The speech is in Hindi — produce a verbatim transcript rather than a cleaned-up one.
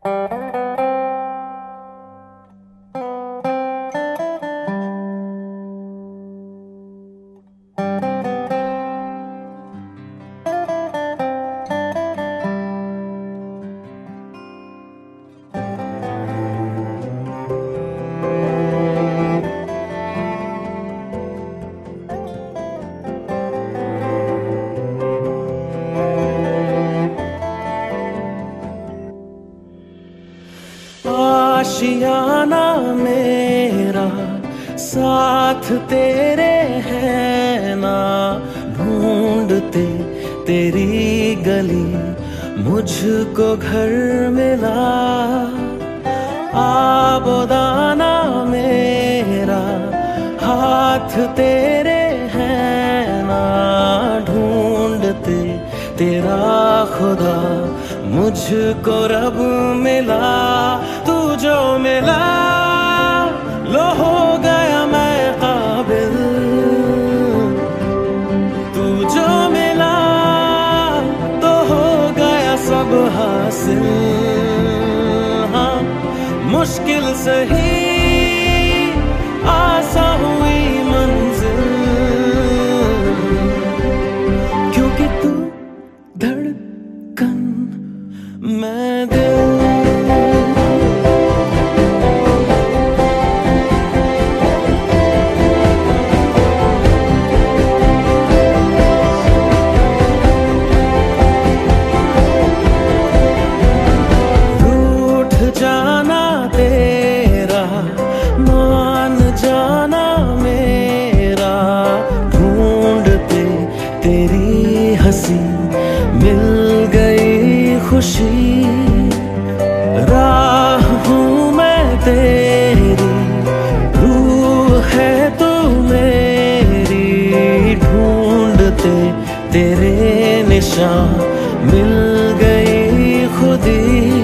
आशियाना मेरा साथ तेरे है ना, ढूंढते तेरी गली मुझको घर मिला। आबोदाना मेरा हाथ तेरे है ना, ढूंढते तेरा खुदा मुझको रब मिला। तू जो मिला लो हो गया मैं काबिल, तू जो मिला तो हो गया सब हासिल। हाँ मुश्किल सही आसा हुई मंजिल, क्योंकि तू धड़कन मैं दिल। जाना तेरा मान जाना मेरा, ढूंढते तेरी हंसी मिल गई खुशी। राह हूँ मैं तेरी, रूह है तू मेरी, ढूंढते तेरे निशान मिल गई खुदी।